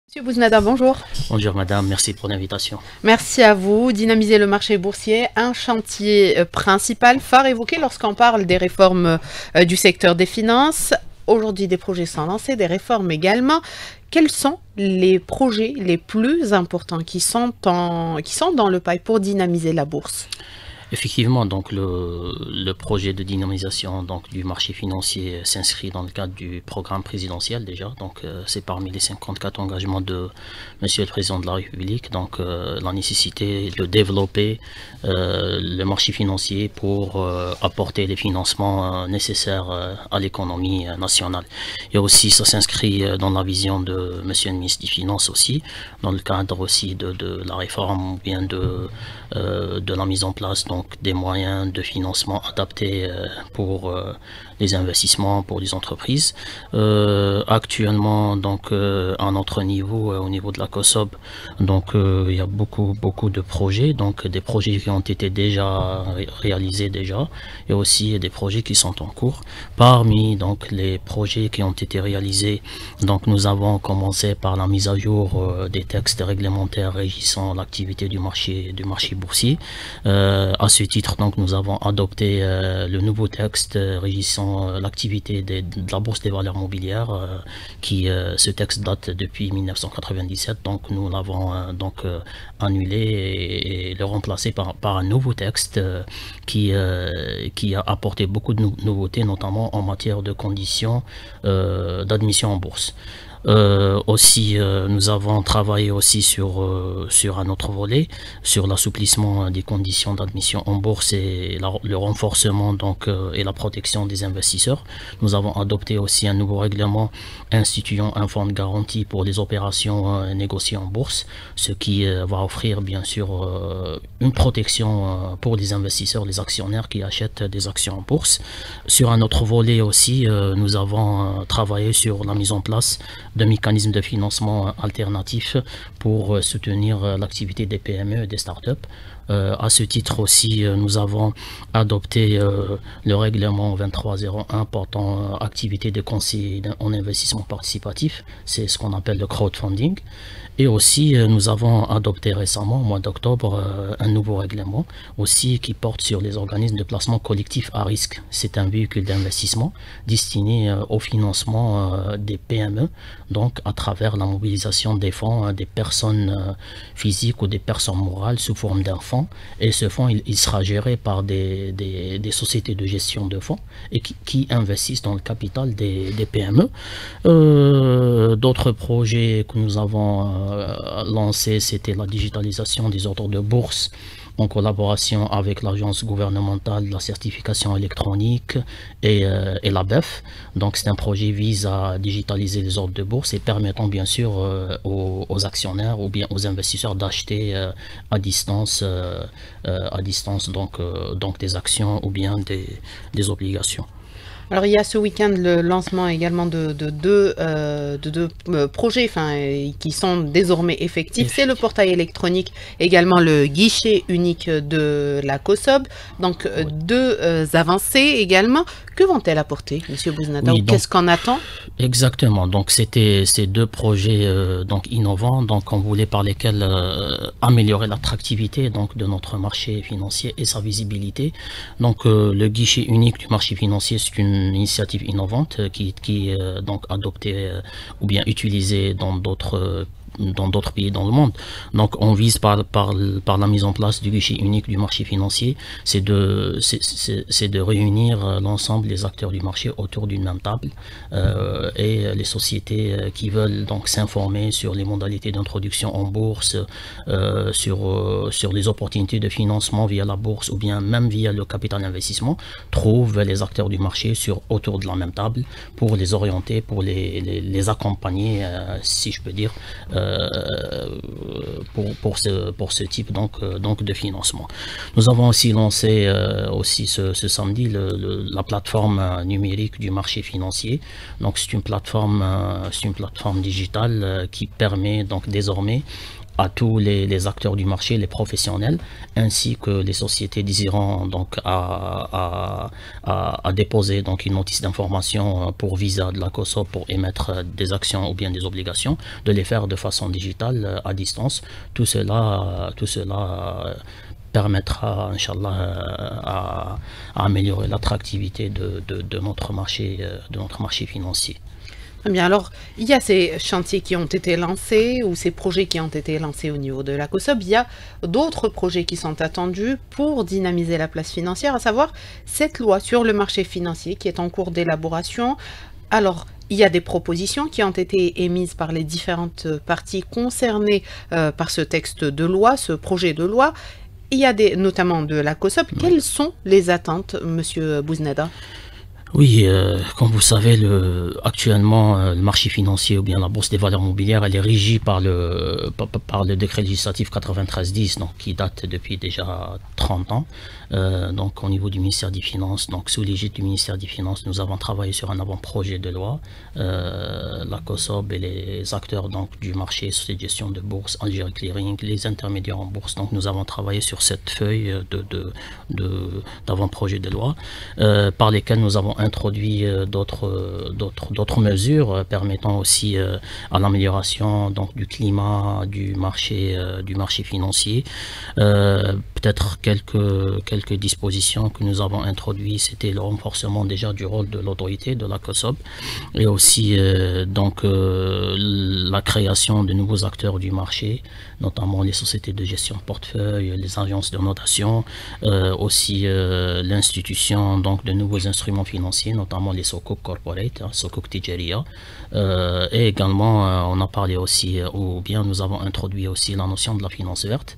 Monsieur Bouznada, bonjour. Bonjour madame, merci pour l'invitation. Merci à vous. Dynamiser le marché boursier, un chantier principal, phare évoqué lorsqu'on parle des réformes du secteur des finances. Aujourd'hui, des projets sont lancés, des réformes également. Quels sont les projets les plus importants qui sont dans le pipe pour dynamiser la bourse? Effectivement, donc le projet de dynamisation du marché financier s'inscrit dans le cadre du programme présidentiel déjà. Donc c'est parmi les 54 engagements de Monsieur le Président de la République. Donc la nécessité de développer le marché financier pour apporter les financements nécessaires à l'économie nationale. Et aussi ça s'inscrit dans la vision de Monsieur le ministre des Finances aussi, dans le cadre aussi de la réforme ou bien de la mise en place des moyens de financement adaptés pour les investissements pour les entreprises. Actuellement, à notre niveau, au niveau de la COSOB, il y a beaucoup de projets, donc des projets qui ont été déjà réalisés déjà, et aussi des projets qui sont en cours. Parmi les projets qui ont été réalisés, nous avons commencé par la mise à jour des textes réglementaires régissant l'activité du marché boursier. À ce titre, nous avons adopté le nouveau texte régissant l'activité de la Bourse des valeurs mobilières, ce texte date depuis 1997, donc nous l'avons annulé et le remplacé par un nouveau texte qui a apporté beaucoup de nouveautés, notamment en matière de conditions d'admission en bourse. Nous avons travaillé aussi sur un autre volet, sur l'assouplissement des conditions d'admission en bourse et le renforcement et la protection des investisseurs. Nous avons adopté aussi un nouveau règlement instituant un fonds de garantie pour les opérations négociées en bourse, ce qui va offrir bien sûr une protection pour les investisseurs, les actionnaires qui achètent des actions en bourse. Sur un autre volet aussi, nous avons travaillé sur la mise en place de mécanismes de financement alternatifs pour soutenir l'activité des PME et des startups. À ce titre aussi, nous avons adopté le règlement 2301 portant activité de conseil en investissement participatif, c'est ce qu'on appelle le crowdfunding. Et aussi, nous avons adopté récemment, au mois d'octobre, un nouveau règlement aussi qui porte sur les organismes de placement collectif à risque. C'est un véhicule d'investissement destiné au financement des PME, donc à travers la mobilisation des fonds des personnes physiques ou des personnes morales sous forme d'un fonds. Et ce fonds, il sera géré par des sociétés de gestion de fonds et qui investissent dans le capital des PME. D'autres projets que nous avons lancé, c'était la digitalisation des ordres de bourse en collaboration avec l'agence gouvernementale de la certification électronique et la BEF. Donc c'est un projet qui vise à digitaliser les ordres de bourse et permettant bien sûr aux actionnaires ou bien aux investisseurs d'acheter à distance des actions ou bien des obligations. Alors il y a ce week-end le lancement également de deux projets qui sont désormais effectifs. C'est le portail électronique, également le guichet unique de la COSOB. Donc deux avancées également. Que vont-elles apporter, Monsieur Bouznada, ou qu'est-ce qu'on attend? Exactement, donc c'était ces deux projets innovants par lesquels améliorer l'attractivité de notre marché financier et sa visibilité. Le guichet unique du marché financier, c'est une initiative innovante qui est adoptée ou bien utilisée dans d'autres pays dans le monde. Donc on vise par la mise en place du guichet unique du marché financier, c'est de réunir l'ensemble des acteurs du marché autour d'une même table et les sociétés qui veulent s'informer sur les modalités d'introduction en bourse, sur les opportunités de financement via la bourse ou bien même via le capital investissement, trouvent les acteurs du marché autour de la même table pour les orienter, pour les accompagner, si je peux dire, pour ce type de financement. Nous avons aussi lancé ce samedi la plateforme numérique du marché financier. Donc c'est une plateforme digitale qui permet désormais à tous les acteurs du marché, les professionnels, ainsi que les sociétés désirant donc à déposer donc une notice d'information pour visa de la COSOB pour émettre des actions ou bien des obligations, de les faire de façon digitale à distance. Tout cela permettra, Inch'Allah, à améliorer l'attractivité de notre marché financier. Très bien, alors il y a ces chantiers qui ont été lancés ou ces projets qui ont été lancés au niveau de la COSOB. Il y a d'autres projets qui sont attendus pour dynamiser la place financière, à savoir cette loi sur le marché financier qui est en cours d'élaboration. Alors, il y a des propositions qui ont été émises par les différentes parties concernées par ce texte de loi, ce projet de loi. Il y a notamment de la COSOB. Quelles sont les attentes, Monsieur Bouznada? Oui, comme vous savez, actuellement, le marché financier ou bien la bourse des valeurs mobilières, elle est régie par le décret législatif 93-10, donc qui date depuis déjà 30 ans. Donc au niveau du ministère des Finances, donc sous l'égide du ministère des Finances, nous avons travaillé sur un avant-projet de loi. La COSOB et les acteurs donc du marché, société de gestion de bourse, Algérie Clearing, les intermédiaires en bourse. Donc nous avons travaillé sur cette feuille d'avant-projet de loi, par lesquelles nous avons introduit d'autres mesures permettant aussi à l'amélioration donc du climat du marché financier. Peut-être quelques dispositions que nous avons introduites, c'était le renforcement déjà du rôle de l'autorité de la COSOB et aussi la création de nouveaux acteurs du marché, notamment les sociétés de gestion de portefeuille, les agences de notation, aussi l'institution donc de nouveaux instruments financiers, notamment les Sukuk Corporate, Sukuk Tijaria, et également on a parlé aussi, ou bien nous avons introduit aussi la notion de la finance verte.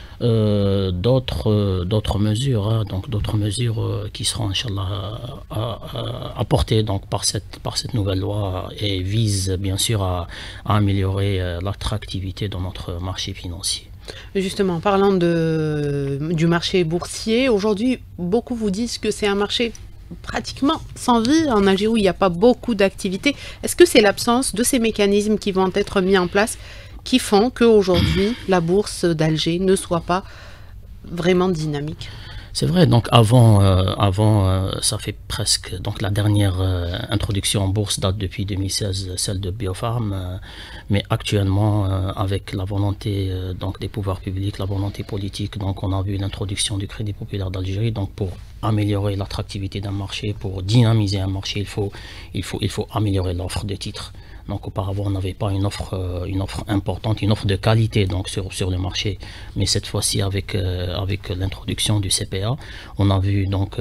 D'autres mesures, donc d'autres mesures qui seront Inch'Allah apportées donc par cette nouvelle loi et visent bien sûr à améliorer l'attractivité de notre marché financier. Justement, en parlant du marché boursier, aujourd'hui, beaucoup vous disent que c'est un marché pratiquement sans vie en Algérie où il n'y a pas beaucoup d'activités. Est-ce que c'est l'absence de ces mécanismes qui vont être mis en place qui font qu'aujourd'hui, la bourse d'Alger ne soit pas vraiment dynamique? C'est vrai, donc avant, ça fait presque, donc la dernière introduction en bourse date depuis 2016, celle de Biofarm, mais actuellement, avec la volonté donc des pouvoirs publics, la volonté politique, donc on a vu l'introduction du Crédit populaire d'Algérie, donc pour améliorer l'attractivité d'un marché, pour dynamiser un marché, il faut améliorer l'offre de titres. Donc auparavant on n'avait pas une offre importante, une offre de qualité donc sur le marché, mais cette fois-ci avec l'introduction du CPA, on a vu donc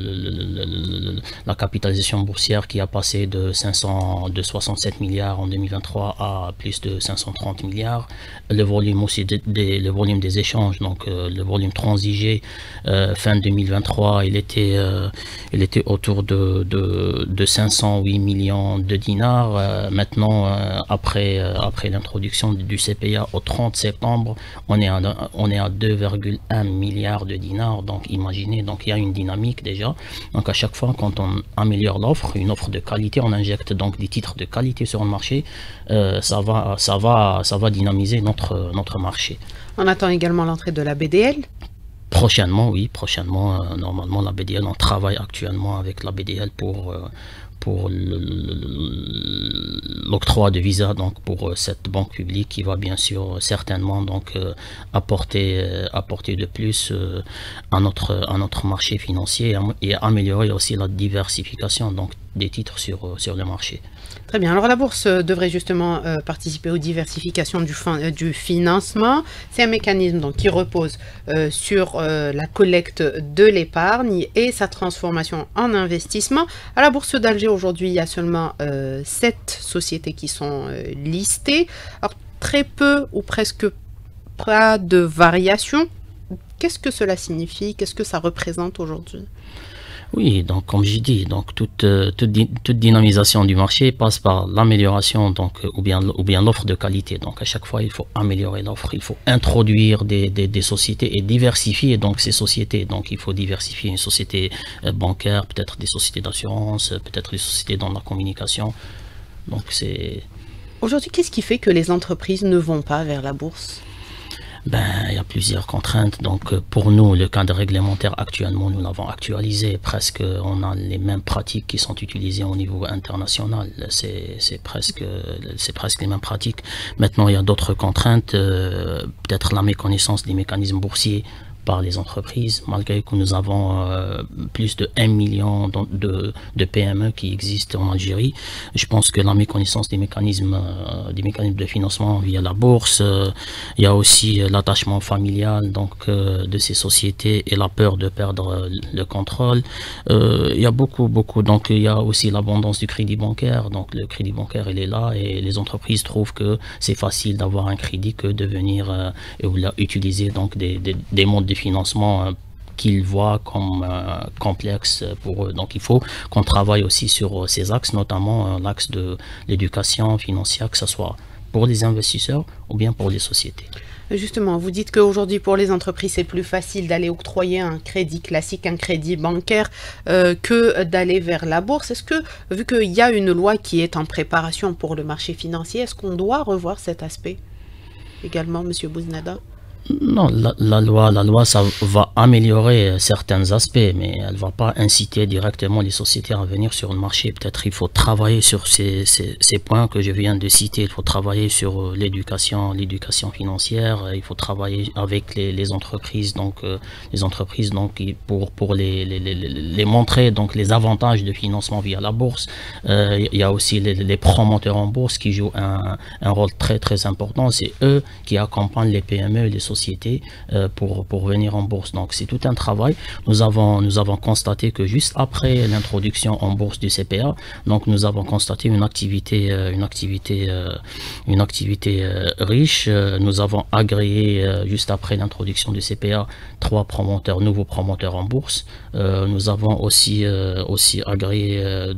la capitalisation boursière qui a passé de 67 milliards en 2023 à plus de 530 milliards. Le volume aussi le volume des échanges, donc le volume transigé fin 2023, il était autour de 508 millions de dinars. Maintenant, après l'introduction du CPA au 30 septembre, on est à 2,1 milliards de dinars. Donc imaginez, donc il y a une dynamique déjà. Donc à chaque fois quand on améliore l'offre, une offre de qualité, on injecte donc des titres de qualité sur le marché, ça va dynamiser notre marché. On attend également l'entrée de la BDL. Prochainement, oui, normalement la BDL, on travaille actuellement avec la BDL pour l'octroi de visa donc pour cette banque publique qui va bien sûr certainement donc apporter de plus à notre marché financier et améliorer aussi la diversification donc des titres sur le marché. Très bien. Alors la bourse devrait justement participer aux diversifications du financement. C'est un mécanisme donc, qui repose sur la collecte de l'épargne et sa transformation en investissement. À la bourse d'Alger aujourd'hui, il y a seulement 7 sociétés qui sont listées. Alors très peu ou presque pas de variations. Qu'est-ce que cela signifie? Qu'est-ce que ça représente aujourd'hui? Oui, donc comme j'ai dit, donc toute dynamisation du marché passe par l'amélioration donc ou bien l'offre de qualité. Donc à chaque fois il faut améliorer l'offre, il faut introduire des sociétés et diversifier donc ces sociétés. Donc il faut diversifier une société bancaire, peut-être des sociétés d'assurance, peut-être des sociétés dans la communication. Donc c'est... Aujourd'hui, qu'est-ce qui fait que les entreprises ne vont pas vers la bourse? Ben, il y a plusieurs contraintes. Donc, pour nous, le cadre réglementaire actuellement, nous l'avons actualisé. Presque, on a les mêmes pratiques qui sont utilisées au niveau international. C'est presque les mêmes pratiques. Maintenant, il y a d'autres contraintes. Peut-être la méconnaissance des mécanismes boursiers par les entreprises, malgré que nous avons plus de 1 million de PME qui existent en Algérie. Je pense que la méconnaissance des mécanismes de financement via la bourse, il y a aussi l'attachement familial donc, de ces sociétés et la peur de perdre le contrôle. Il y a beaucoup. Donc il y a aussi l'abondance du crédit bancaire. Donc le crédit bancaire, il est là et les entreprises trouvent que c'est facile d'avoir un crédit que de venir utiliser donc des modes de financement qu'ils voient comme complexes pour eux. Donc il faut qu'on travaille aussi sur ces axes, notamment l'axe de l'éducation financière, que ce soit pour les investisseurs ou bien pour les sociétés. Justement, vous dites qu'aujourd'hui, pour les entreprises, c'est plus facile d'aller octroyer un crédit classique, un crédit bancaire, que d'aller vers la bourse. Est-ce que, vu qu'il y a une loi qui est en préparation pour le marché financier, est-ce qu'on doit revoir cet aspect également, Monsieur Bouznada? Non, la loi, ça va améliorer certains aspects, mais elle ne va pas inciter directement les sociétés à venir sur le marché. Peut-être il faut travailler sur ces points que je viens de citer. Il faut travailler sur l'éducation financière. Il faut travailler avec les entreprises, donc pour les montrer donc les avantages de financement via la bourse. Il y a aussi les promoteurs en bourse qui jouent un rôle très très important. C'est eux qui accompagnent les PME et les sociétés pour venir en bourse. Donc c'est tout un travail. Nous avons constaté que juste après l'introduction en bourse du CPA, donc nous avons constaté une activité riche. Nous avons agréé juste après l'introduction du CPA 3 nouveaux promoteurs en bourse. Nous avons aussi agréé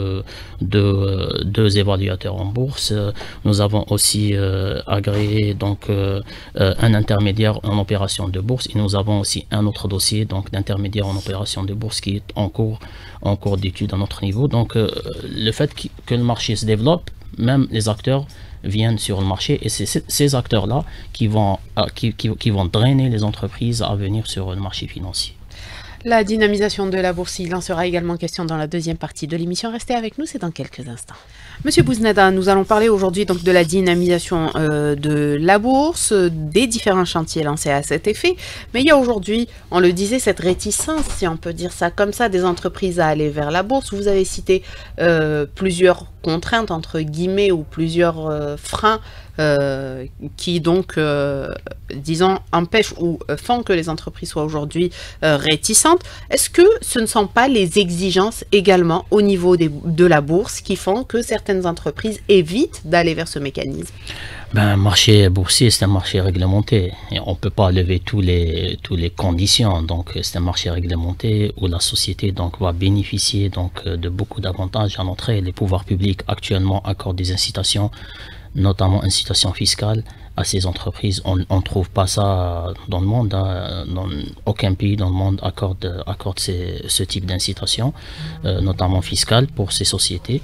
deux évaluateurs en bourse. Nous avons aussi agréé donc un intermédiaire en opération de bourse et nous avons aussi un autre dossier donc d'intermédiaire en opération de bourse qui est en cours d'étude à notre niveau. Donc le fait que le marché se développe, même les acteurs viennent sur le marché et c'est ces acteurs-là qui vont drainer les entreprises à venir sur le marché financier. La dynamisation de la bourse, il en sera également question dans la deuxième partie de l'émission. Restez avec nous, c'est dans quelques instants. Monsieur Bouznada, nous allons parler aujourd'hui donc de la dynamisation de la bourse, des différents chantiers lancés à cet effet. Mais il y a aujourd'hui, on le disait, cette réticence, si on peut dire ça comme ça, des entreprises à aller vers la bourse. Vous avez cité plusieurs contraintes, entre guillemets, ou plusieurs freins qui donc, disons, empêchent ou font que les entreprises soient aujourd'hui réticentes. Est-ce que ce ne sont pas les exigences également au niveau de la bourse qui font que certaines entreprises évitent d'aller vers ce mécanisme? Un marché boursier, c'est un marché réglementé. Et on ne peut pas lever tous les conditions. Donc, c'est un marché réglementé où la société donc, va bénéficier donc, de beaucoup d'avantages à l'entrée. Les pouvoirs publics actuellement accordent des incitations, notamment incitations fiscales à ces entreprises. On ne trouve pas ça dans le monde. Dans aucun pays dans le monde accorde ce type d'incitation, notamment fiscale pour ces sociétés.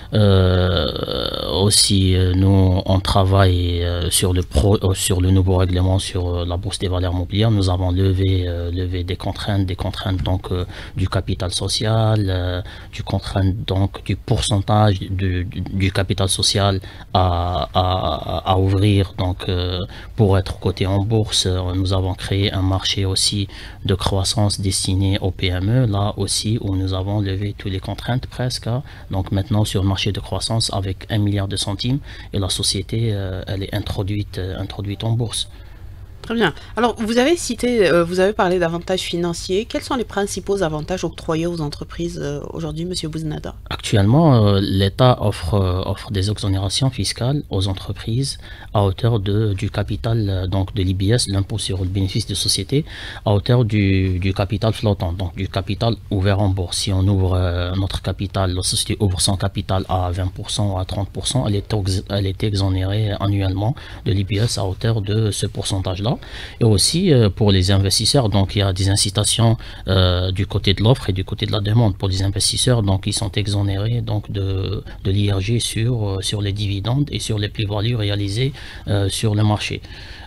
Aussi, nous, on travaille sur le nouveau règlement sur la bourse des valeurs mobilières. Nous avons levé des contraintes donc du capital social, du pourcentage du capital social à ouvrir donc pour être coté en bourse. Nous avons créé un marché aussi de croissance destiné aux PME, là aussi où nous avons levé toutes les contraintes presque. Donc maintenant sur le marché de croissance avec 1 milliard de centimes et la société elle est introduite en bourse. Très bien. Alors, vous avez parlé d'avantages financiers. Quels sont les principaux avantages octroyés aux entreprises aujourd'hui, Monsieur Bouznada? Actuellement, l'État offre des exonérations fiscales aux entreprises à hauteur du capital donc de l'IBS, l'impôt sur le bénéfice de société, à hauteur du capital flottant, donc du capital ouvert en bourse. Si on ouvre notre capital, la société ouvre son capital à 20% ou à 30%, elle est exonérée annuellement de l'IBS à hauteur de ce pourcentage-là. ça. Et aussi pour les investisseurs, donc il y a des incitations du côté de l'offre et du côté de la demande. Pour les investisseurs, donc ils sont exonérés donc de l'IRG sur les dividendes et sur les plus-values réalisées sur le marché.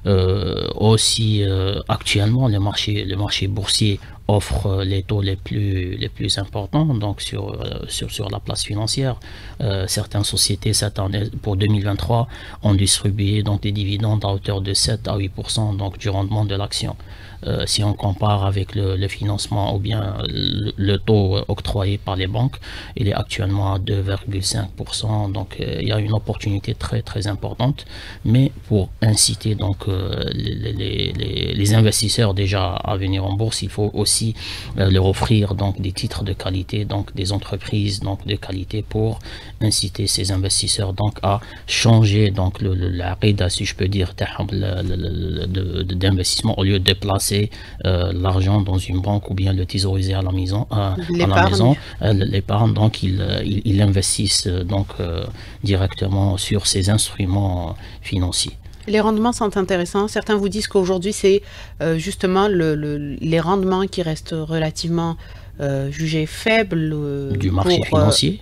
Aussi actuellement le marché boursier offre les taux les plus importants donc sur la place financière. Certaines sociétés cette année pour 2023 ont distribué donc des dividendes à hauteur de 7 à 8% donc du rendement de l'action. Si on compare avec le financement ou bien le taux octroyé par les banques, il est actuellement à 2,5%. Donc il y a une opportunité très très importante, mais pour inciter donc les investisseurs déjà à venir en bourse, il faut aussi leur offrir donc des titres de qualité, donc des entreprises donc de qualité pour inciter ces investisseurs donc à changer donc la rida, si je peux dire, d'investissement au lieu de placer l'argent dans une banque ou bien le thésauriser à la maison, l'épargne, donc ils investissent donc directement sur ces instruments financiers. Les rendements sont intéressants. Certains vous disent qu'aujourd'hui, c'est justement les rendements qui restent relativement jugés faibles du marché financier.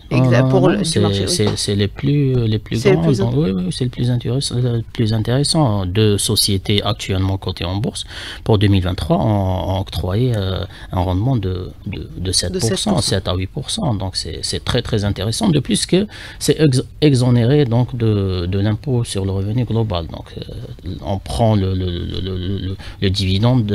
C'est les plus grands. Oui, c'est le plus intéressant. Deux sociétés actuellement cotées en bourse pour 2023 ont octroyé un rendement de 7%, 7 à 8%. Donc c'est très très intéressant. De plus que c'est exonéré donc de l'impôt sur le revenu global. Donc on prend le dividende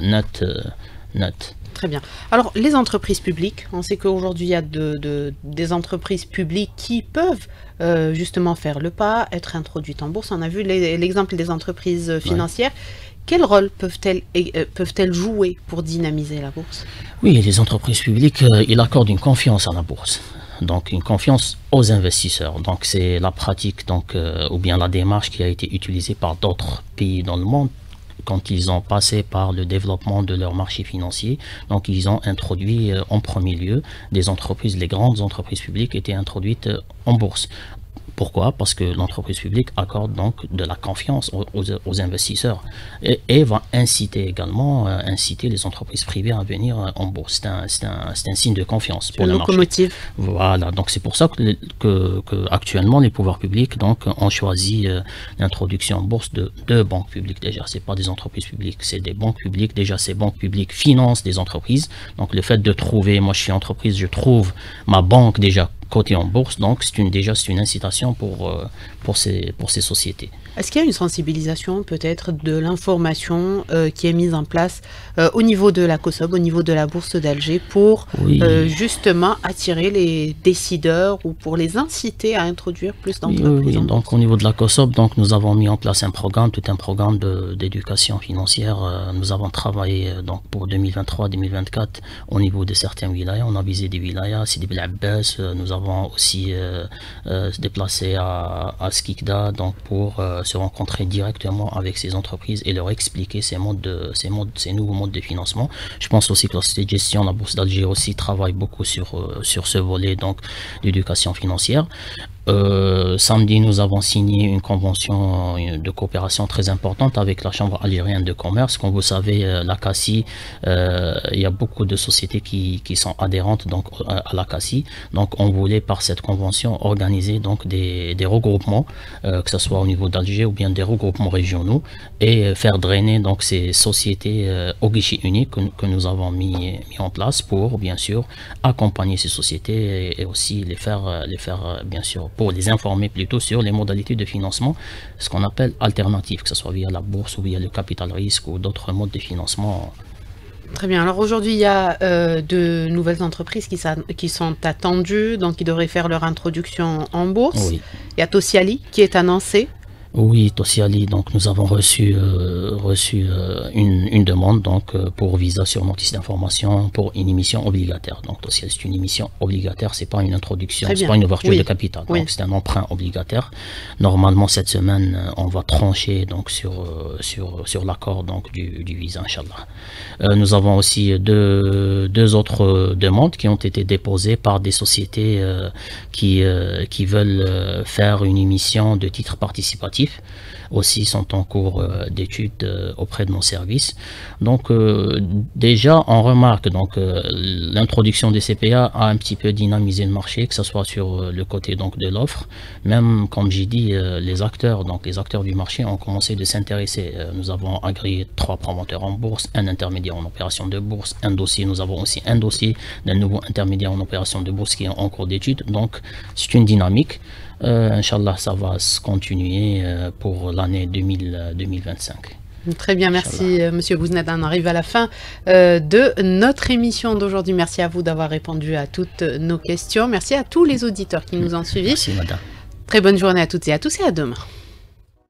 net. Très bien. Alors, les entreprises publiques, on sait qu'aujourd'hui, il y a des entreprises publiques qui peuvent justement faire le pas, être introduites en bourse. On a vu l'exemple des entreprises financières. Ouais. Quel rôle peuvent-elles jouer pour dynamiser la bourse? Oui, les entreprises publiques, ils accordent une confiance à la bourse. Donc une confiance aux investisseurs. Donc c'est la pratique ou bien la démarche qui a été utilisée par d'autres pays dans le monde quand ils ont passé par le développement de leur marché financier. Donc ils ont introduit en premier lieu des entreprises, les grandes entreprises publiques étaient introduites en bourse. Pourquoi? Parce que l'entreprise publique accorde donc de la confiance aux investisseurs et va inciter les entreprises privées à venir en bourse. C'est un signe de confiance pour le marché. Voilà, donc c'est pour ça que actuellement les pouvoirs publics donc ont choisi l'introduction en bourse de deux banques publiques déjà. C'est pas des entreprises publiques, c'est des banques publiques. Déjà, ces banques publiques financent des entreprises. Donc le fait de trouver, moi je suis entreprise, je trouve ma banque déjà côté en bourse, donc c'est une incitation pour ces sociétés. Est-ce qu'il y a une sensibilisation peut-être de l'information qui est mise en place au niveau de la COSOB, au niveau de la bourse d'Alger pour justement attirer les décideurs ou pour les inciter à introduire plus d'entreprises? Oui. Donc au niveau de la COSOB, donc nous avons mis en place tout un programme d'éducation financière. Nous avons travaillé donc pour 2023-2024 au niveau de certains wilayas. On a visé des wilayas, Sidi Bel Abbas. Nous avons aussi se déplacé à Skikda donc pour se rencontrer directement avec ces entreprises et leur expliquer ces nouveaux modes de financement. Je pense aussi que la société de gestion, la Bourse d'Alger aussi travaille beaucoup sur ce volet donc d'éducation financière. Samedi, nous avons signé une convention de coopération très importante avec la Chambre algérienne de commerce. Comme vous savez, la CACI, il y a beaucoup de sociétés qui sont adhérentes donc, à la CACI. Donc, on voulait par cette convention organiser donc, des regroupements, que ce soit au niveau d'Alger ou bien des regroupements régionaux, et faire drainer donc, ces sociétés au guichet unique que nous avons mis en place pour, bien sûr, accompagner ces sociétés et aussi les faire bien sûr, pour les informer plutôt sur les modalités de financement, ce qu'on appelle alternatives, que ce soit via la bourse ou via le capital risque ou d'autres modes de financement. Très bien. Alors aujourd'hui, il y a de nouvelles entreprises qui sont attendues, donc qui devraient faire leur introduction en bourse. Oui. Il y a Tosiali qui est annoncé. Oui, Tosiali, donc nous avons reçu une demande donc pour visa sur notre site d'information pour une émission obligataire. Donc Tosiali, c'est une émission obligataire, c'est pas une introduction, c'est pas une ouverture de capital. Donc c'est un emprunt obligataire. Normalement cette semaine, on va trancher donc sur l'accord donc du visa, inchallah. Nous avons aussi deux autres demandes qui ont été déposées par des sociétés qui veulent faire une émission de titres participatifs. aussi sont en cours d'études auprès de nos services. Donc déjà on remarque donc l'introduction des CPA a un petit peu dynamisé le marché, que ce soit sur le côté donc de l'offre, même comme j'ai dit les acteurs du marché ont commencé de s'intéresser. Nous avons agréé 3 promoteurs en bourse, un intermédiaire en opération de bourse, un dossier. Nous avons aussi un dossier d'un nouveau intermédiaire en opération de bourse qui est en cours d'étude. Donc c'est une dynamique. Inch'Allah, ça va se continuer pour l'année 2025. Très bien, merci Monsieur Bouznad. On arrive à la fin de notre émission d'aujourd'hui. Merci à vous d'avoir répondu à toutes nos questions. Merci à tous les auditeurs qui nous ont suivis. Merci madame. Très bonne journée à toutes et à tous et à demain.